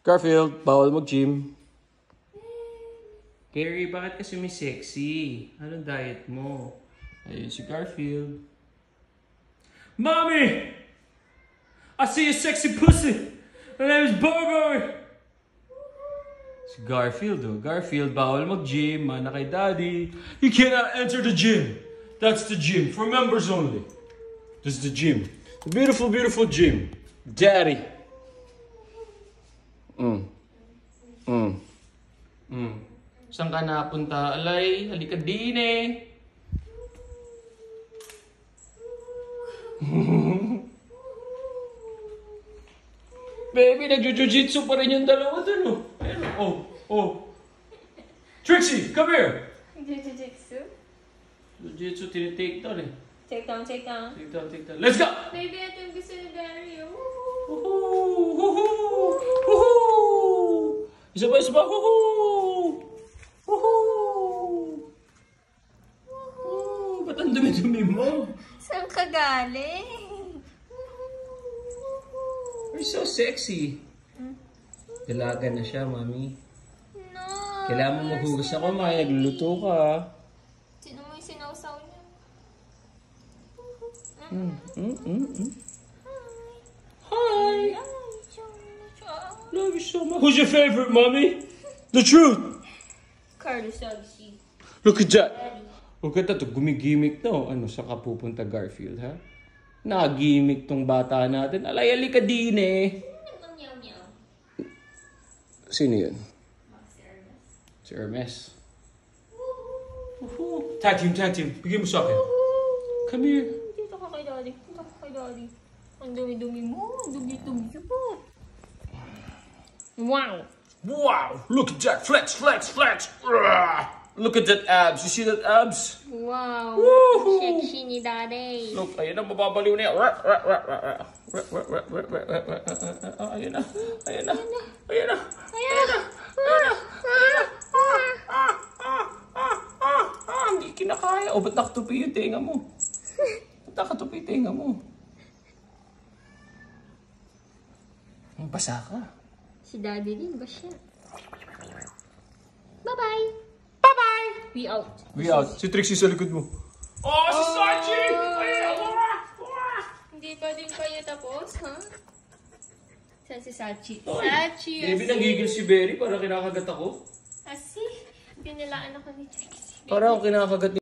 Garfield, bawal mag-gym. Gary, bakit kasi may sexy? Anong diet mo? Ayun si Garfield. Mommy! I see a sexy pussy! My name is Bordercollie! Si Garfield, oh. Garfield, bawal mag-gym. Mana kay Daddy. You cannot enter the gym. That's the gym for members only. This is the gym. The beautiful, beautiful gym. Daddy. Saan ka napunta? Alay, halika din eh. Baby, nag-jujitsu pa rin yung dalawa dun, oh. Ayun, oh. Trixie, come here. Jujitsu? Jujitsu, tinitake down eh. Take down. Take down. Let's go! Baby, ito yung gusto ni Gary. Woohoo! Isa ba? Woohoo! Ba't ang dumi-dumi mo? Saan ka galing? You're so sexy. Dalaga na siya, mami. No. Kailangan mo maghugas ako, mami. Nagluluto ka. Sino mo yung sinawsaw niya? Hi. Love you so much. Who's your favorite, mommy? The truth. Carlos Alci. Look at that. Look at that. Gumigimik to. Ano, saan ka pupunta, Garfield, ha? Nagimik tong bata natin. Alay-ali ka din eh. Meow. Sino yun? Si Hermes. Tag team. Bigyan mo sa akin. Come here. Dito ka kay Daddy. Ang dumi-dumi mo. Dumi-dumi mo. Wow. Look at that. Flex. Look at that abs. You see that abs? Wow. Woohoo! Sexy ni Daddy. Look, ayun na, mababaliw na yan. Ayun na. Hindi kinakaya. O, ba't nakatupi yung tenga mo? Ba't nakatupi yung tenga mo? Basa ka. Si Daddy din ba siya? Bye-bye. We out. Si Trixie sa likod mo. Oh, si Sachi! Hindi pa din kayo tapos, ha? Saan si Sachi? Oy, Sachi! Baby, nagigil si Berry para kinakagat ako. Asi, pinilaan ako ni Trixie. Para ako kinakagat